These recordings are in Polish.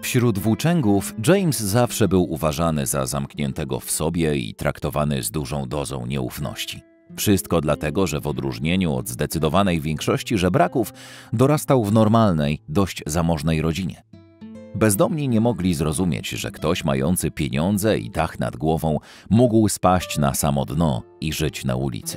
Wśród włóczęgów James zawsze był uważany za zamkniętego w sobie i traktowany z dużą dozą nieufności. Wszystko dlatego, że w odróżnieniu od zdecydowanej większości żebraków dorastał w normalnej, dość zamożnej rodzinie. Bezdomni nie mogli zrozumieć, że ktoś mający pieniądze i dach nad głową mógł spaść na samo dno i żyć na ulicy.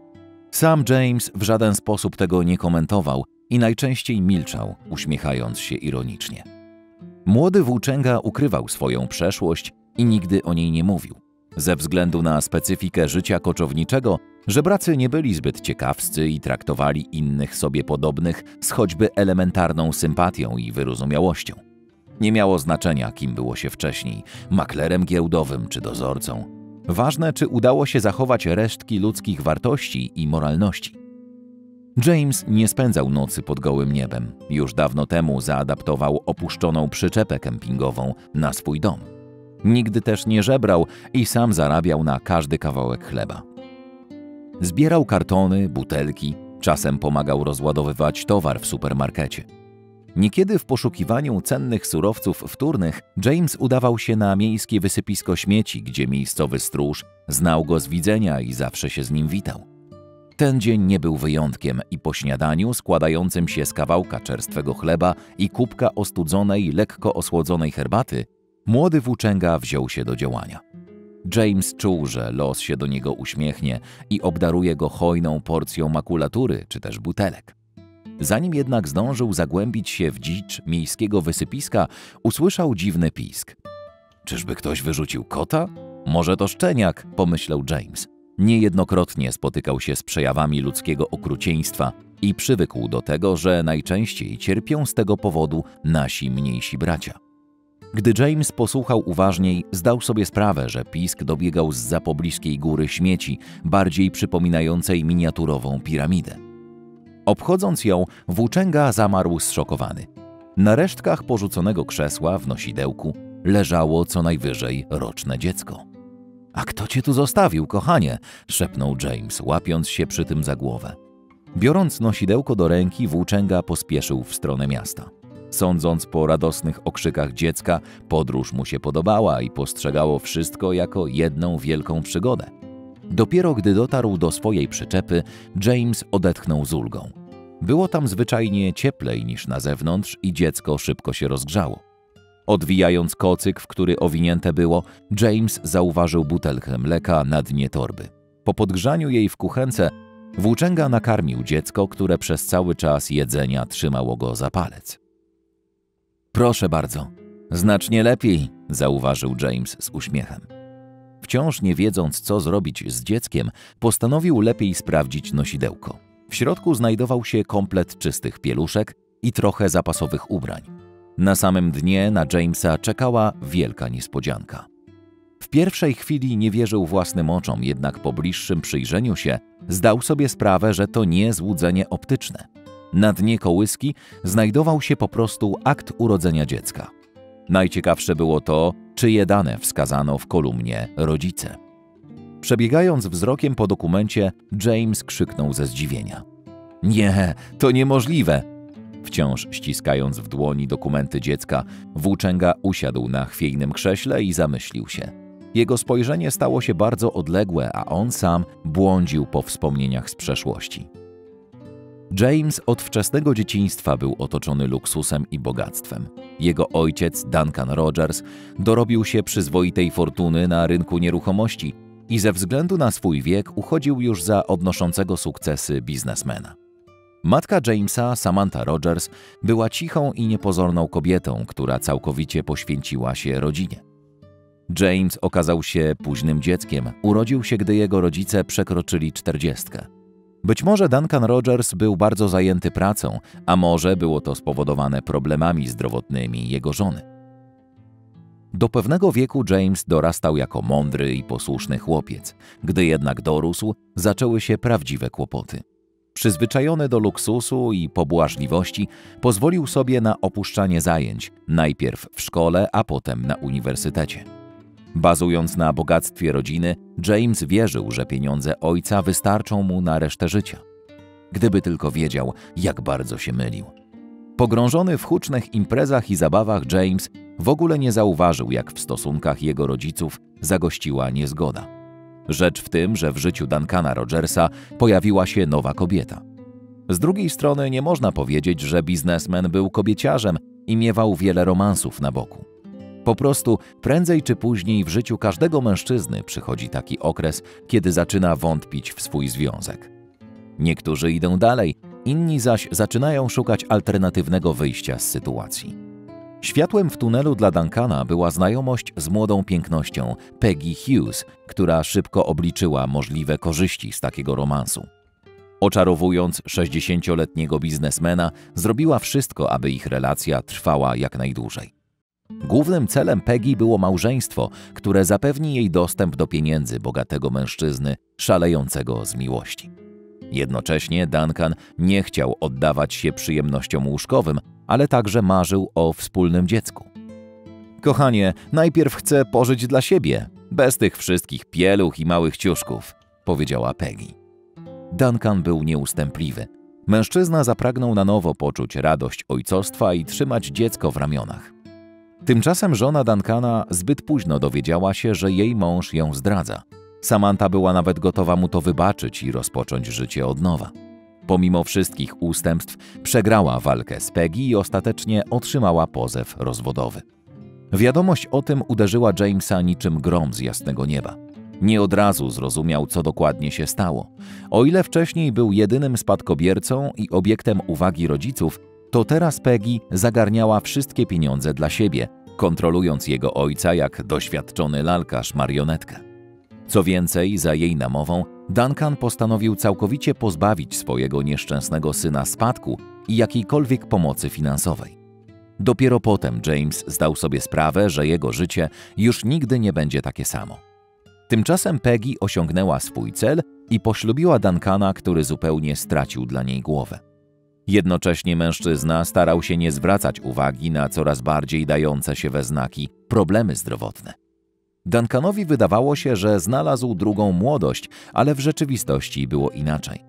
Sam James w żaden sposób tego nie komentował i najczęściej milczał, uśmiechając się ironicznie. Młody włóczęga ukrywał swoją przeszłość i nigdy o niej nie mówił. Ze względu na specyfikę życia koczowniczego, żebracy nie byli zbyt ciekawscy i traktowali innych sobie podobnych z choćby elementarną sympatią i wyrozumiałością. Nie miało znaczenia, kim było się wcześniej, maklerem giełdowym czy dozorcą. Ważne, czy udało się zachować resztki ludzkich wartości i moralności. James nie spędzał nocy pod gołym niebem. Już dawno temu zaadaptował opuszczoną przyczepę kempingową na swój dom. Nigdy też nie żebrał i sam zarabiał na każdy kawałek chleba. Zbierał kartony, butelki, czasem pomagał rozładowywać towar w supermarkecie. Niekiedy w poszukiwaniu cennych surowców wtórnych James udawał się na miejskie wysypisko śmieci, gdzie miejscowy stróż znał go z widzenia i zawsze się z nim witał. Ten dzień nie był wyjątkiem i po śniadaniu, składającym się z kawałka czerstwego chleba i kubka ostudzonej, lekko osłodzonej herbaty, młody włóczęga wziął się do działania. James czuł, że los się do niego uśmiechnie i obdaruje go hojną porcją makulatury czy też butelek. Zanim jednak zdążył zagłębić się w dzicz miejskiego wysypiska, usłyszał dziwny pisk. Czyżby ktoś wyrzucił kota? Może to szczeniak, pomyślał James. Niejednokrotnie spotykał się z przejawami ludzkiego okrucieństwa i przywykł do tego, że najczęściej cierpią z tego powodu nasi mniejsi bracia. Gdy James posłuchał uważniej, zdał sobie sprawę, że pisk dobiegał zza pobliskiej góry śmieci, bardziej przypominającej miniaturową piramidę. Obchodząc ją, włóczęga zamarł zszokowany. Na resztkach porzuconego krzesła w nosidełku leżało co najwyżej roczne dziecko. – A kto cię tu zostawił, kochanie? – szepnął James, łapiąc się przy tym za głowę. Biorąc nosidełko do ręki, włóczęga pospieszył w stronę miasta. Sądząc po radosnych okrzykach dziecka, podróż mu się podobała i postrzegało wszystko jako jedną wielką przygodę. Dopiero gdy dotarł do swojej przyczepy, James odetchnął z ulgą. Było tam zwyczajnie cieplej niż na zewnątrz i dziecko szybko się rozgrzało. Odwijając kocyk, w który owinięte było, James zauważył butelkę mleka na dnie torby. Po podgrzaniu jej w kuchence, włóczęga nakarmił dziecko, które przez cały czas jedzenia trzymało go za palec. Proszę bardzo, znacznie lepiej, zauważył James z uśmiechem. Wciąż nie wiedząc, co zrobić z dzieckiem, postanowił lepiej sprawdzić nosidełko. W środku znajdował się komplet czystych pieluszek i trochę zapasowych ubrań. Na samym dnie na Jamesa czekała wielka niespodzianka. W pierwszej chwili nie wierzył własnym oczom, jednak po bliższym przyjrzeniu się zdał sobie sprawę, że to nie złudzenie optyczne. Na dnie kołyski znajdował się po prostu akt urodzenia dziecka. Najciekawsze było to, czyje dane wskazano w kolumnie rodzice. Przebiegając wzrokiem po dokumencie, James krzyknął ze zdziwienia. Nie, to niemożliwe! Wciąż ściskając w dłoni dokumenty dziecka, włóczęga usiadł na chwiejnym krześle i zamyślił się. Jego spojrzenie stało się bardzo odległe, a on sam błądził po wspomnieniach z przeszłości. James od wczesnego dzieciństwa był otoczony luksusem i bogactwem. Jego ojciec, Duncan Rogers, dorobił się przyzwoitej fortuny na rynku nieruchomości i ze względu na swój wiek uchodził już za odnoszącego sukcesy biznesmena. Matka Jamesa, Samantha Rogers, była cichą i niepozorną kobietą, która całkowicie poświęciła się rodzinie. James okazał się późnym dzieckiem, urodził się, gdy jego rodzice przekroczyli 40. Być może Duncan Rogers był bardzo zajęty pracą, a może było to spowodowane problemami zdrowotnymi jego żony. Do pewnego wieku James dorastał jako mądry i posłuszny chłopiec. Gdy jednak dorósł, zaczęły się prawdziwe kłopoty. Przyzwyczajony do luksusu i pobłażliwości, pozwolił sobie na opuszczanie zajęć, najpierw w szkole, a potem na uniwersytecie. Bazując na bogactwie rodziny, James wierzył, że pieniądze ojca wystarczą mu na resztę życia. Gdyby tylko wiedział, jak bardzo się mylił. Pogrążony w hucznych imprezach i zabawach, James w ogóle nie zauważył, jak w stosunkach jego rodziców zagościła niezgoda. Rzecz w tym, że w życiu Duncana Rogersa pojawiła się nowa kobieta. Z drugiej strony nie można powiedzieć, że biznesmen był kobieciarzem i miewał wiele romansów na boku. Po prostu prędzej czy później w życiu każdego mężczyzny przychodzi taki okres, kiedy zaczyna wątpić w swój związek. Niektórzy idą dalej, inni zaś zaczynają szukać alternatywnego wyjścia z sytuacji. Światłem w tunelu dla Duncana była znajomość z młodą pięknością Peggy Hughes, która szybko obliczyła możliwe korzyści z takiego romansu. Oczarowując 60-letniego biznesmena, zrobiła wszystko, aby ich relacja trwała jak najdłużej. Głównym celem Peggy było małżeństwo, które zapewni jej dostęp do pieniędzy bogatego mężczyzny szalejącego z miłości. Jednocześnie Duncan nie chciał oddawać się przyjemnościom łóżkowym, ale także marzył o wspólnym dziecku. Kochanie, najpierw chcę pożyć dla siebie, bez tych wszystkich pieluch i małych ciuszków, powiedziała Peggy. Duncan był nieustępliwy. Mężczyzna zapragnął na nowo poczuć radość ojcostwa i trzymać dziecko w ramionach. Tymczasem żona Duncana zbyt późno dowiedziała się, że jej mąż ją zdradza. Samantha była nawet gotowa mu to wybaczyć i rozpocząć życie od nowa. Pomimo wszystkich ustępstw przegrała walkę z Peggy i ostatecznie otrzymała pozew rozwodowy. Wiadomość o tym uderzyła Jamesa niczym grom z jasnego nieba. Nie od razu zrozumiał, co dokładnie się stało. O ile wcześniej był jedynym spadkobiercą i obiektem uwagi rodziców, to teraz Peggy zagarniała wszystkie pieniądze dla siebie, kontrolując jego ojca jak doświadczony lalkarz marionetkę. Co więcej, za jej namową, Duncan postanowił całkowicie pozbawić swojego nieszczęsnego syna spadku i jakiejkolwiek pomocy finansowej. Dopiero potem James zdał sobie sprawę, że jego życie już nigdy nie będzie takie samo. Tymczasem Peggy osiągnęła swój cel i poślubiła Duncana, który zupełnie stracił dla niej głowę. Jednocześnie mężczyzna starał się nie zwracać uwagi na coraz bardziej dające się we znaki problemy zdrowotne. Duncanowi wydawało się, że znalazł drugą młodość, ale w rzeczywistości było inaczej.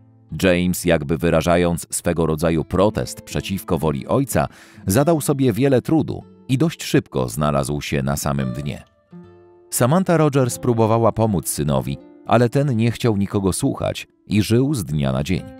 James, jakby wyrażając swego rodzaju protest przeciwko woli ojca, zadał sobie wiele trudu i dość szybko znalazł się na samym dnie. Samantha Rogers próbowała pomóc synowi, ale ten nie chciał nikogo słuchać i żył z dnia na dzień.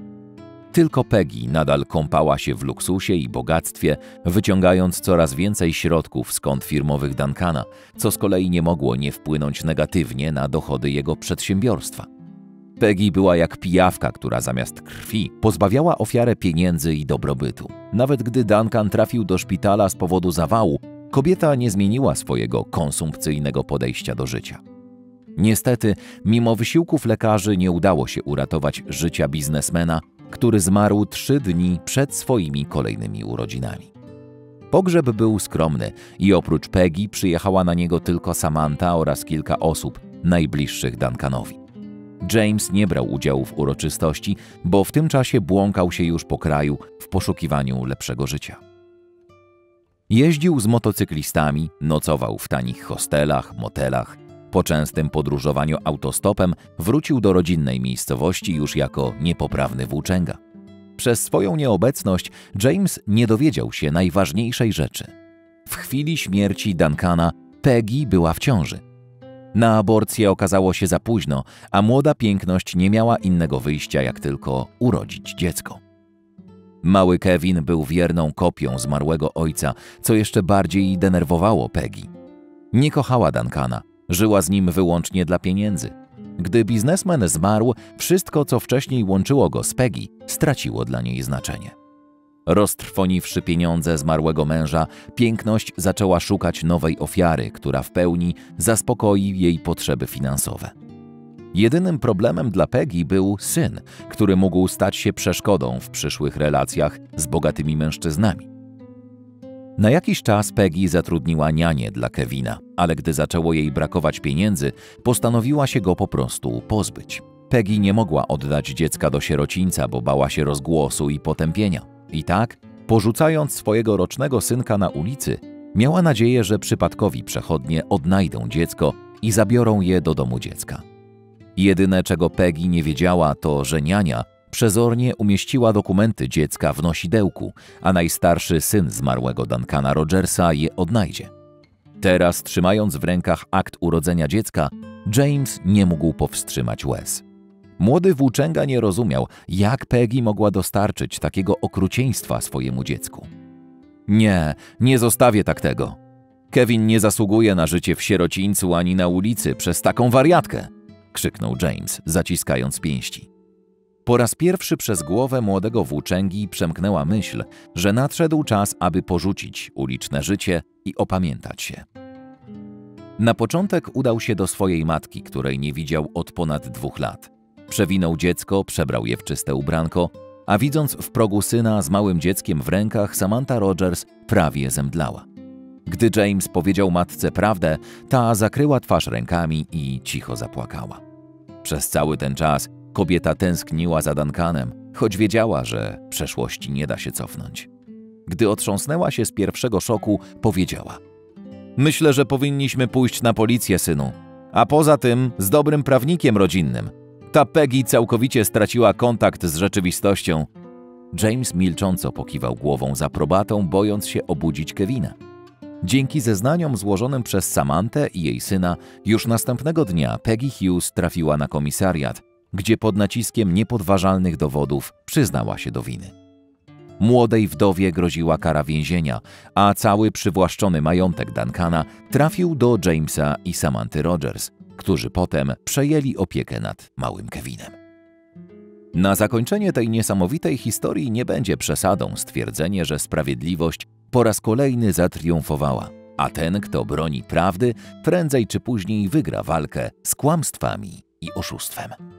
Tylko Peggy nadal kąpała się w luksusie i bogactwie, wyciągając coraz więcej środków z kont firmowych Duncana, co z kolei nie mogło nie wpłynąć negatywnie na dochody jego przedsiębiorstwa. Peggy była jak pijawka, która zamiast krwi pozbawiała ofiarę pieniędzy i dobrobytu. Nawet gdy Duncan trafił do szpitala z powodu zawału, kobieta nie zmieniła swojego konsumpcyjnego podejścia do życia. Niestety, mimo wysiłków lekarzy nie udało się uratować życia biznesmena, który zmarł 3 dni przed swoimi kolejnymi urodzinami. Pogrzeb był skromny i oprócz Peggy przyjechała na niego tylko Samantha oraz kilka osób najbliższych Duncanowi. James nie brał udziału w uroczystości, bo w tym czasie błąkał się już po kraju w poszukiwaniu lepszego życia. Jeździł z motocyklistami, nocował w tanich hostelach, motelach. Po częstym podróżowaniu autostopem wrócił do rodzinnej miejscowości już jako niepoprawny włóczęga. Przez swoją nieobecność James nie dowiedział się najważniejszej rzeczy. W chwili śmierci Duncana Peggy była w ciąży. Na aborcję okazało się za późno, a młoda piękność nie miała innego wyjścia, jak tylko urodzić dziecko. Mały Kevin był wierną kopią zmarłego ojca, co jeszcze bardziej denerwowało Peggy. Nie kochała Duncana, żyła z nim wyłącznie dla pieniędzy. Gdy biznesmen zmarł, wszystko, co wcześniej łączyło go z Peggy, straciło dla niej znaczenie. Roztrwoniwszy pieniądze zmarłego męża, piękność zaczęła szukać nowej ofiary, która w pełni zaspokoi jej potrzeby finansowe. Jedynym problemem dla Peggy był syn, który mógł stać się przeszkodą w przyszłych relacjach z bogatymi mężczyznami. Na jakiś czas Peggy zatrudniła nianię dla Kevina, ale gdy zaczęło jej brakować pieniędzy, postanowiła się go po prostu pozbyć. Peggy nie mogła oddać dziecka do sierocińca, bo bała się rozgłosu i potępienia. I tak, porzucając swojego rocznego synka na ulicy, miała nadzieję, że przypadkowi przechodnie odnajdą dziecko i zabiorą je do domu dziecka. Jedyne, czego Peggy nie wiedziała, to, że niania Przezornie umieściła dokumenty dziecka w nosidełku, a najstarszy syn zmarłego Duncana Rogersa je odnajdzie. Teraz, trzymając w rękach akt urodzenia dziecka, James nie mógł powstrzymać łez. Młody włóczęga nie rozumiał, jak Peggy mogła dostarczyć takiego okrucieństwa swojemu dziecku. Nie, nie zostawię tak tego. Kevin nie zasługuje na życie w sierocińcu ani na ulicy przez taką wariatkę, krzyknął James, zaciskając pięści. Po raz pierwszy przez głowę młodego włóczęgi przemknęła myśl, że nadszedł czas, aby porzucić uliczne życie i opamiętać się. Na początek udał się do swojej matki, której nie widział od ponad 2 lat. Przewinął dziecko, przebrał je w czyste ubranko, a widząc w progu syna z małym dzieckiem w rękach, Samantha Rogers prawie zemdlała. Gdy James powiedział matce prawdę, ta zakryła twarz rękami i cicho zapłakała. Przez cały ten czas kobieta tęskniła za Duncanem, choć wiedziała, że przeszłości nie da się cofnąć. Gdy otrząsnęła się z pierwszego szoku, powiedziała: Myślę, że powinniśmy pójść na policję, synu. A poza tym z dobrym prawnikiem rodzinnym. Ta Peggy całkowicie straciła kontakt z rzeczywistością. James milcząco pokiwał głową z aprobatą, bojąc się obudzić Kevina. Dzięki zeznaniom złożonym przez Samanthę i jej syna, już następnego dnia Peggy Hughes trafiła na komisariat, gdzie pod naciskiem niepodważalnych dowodów przyznała się do winy. Młodej wdowie groziła kara więzienia, a cały przywłaszczony majątek Duncana trafił do Jamesa i Samanthy Rogers, którzy potem przejęli opiekę nad małym Kevinem. Na zakończenie tej niesamowitej historii nie będzie przesadą stwierdzenie, że sprawiedliwość po raz kolejny zatriumfowała, a ten, kto broni prawdy, prędzej czy później wygra walkę z kłamstwami i oszustwem.